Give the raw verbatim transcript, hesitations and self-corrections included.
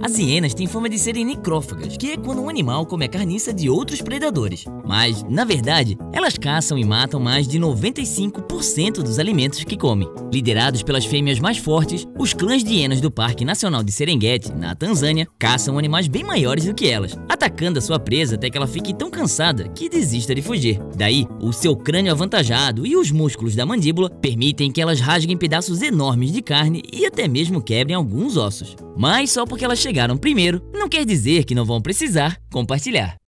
As hienas têm fama de serem necrófagas, que é quando um animal come a carniça de outros predadores. Mas, na verdade, elas caçam e matam mais de noventa e cinco por cento dos alimentos que comem. Liderados pelas fêmeas mais fortes, os clãs de hienas do Parque Nacional de Serengeti, na Tanzânia, caçam animais bem maiores do que elas, atacando a sua presa até que ela fique tão cansada que desista de fugir. Daí, o seu crânio avantajado e os músculos da mandíbula permitem que elas rasguem pedaços enormes de carne e até mesmo quebrem alguns ossos. Mas só porque elas chegaram primeiro, não quer dizer que não vão precisar compartilhar.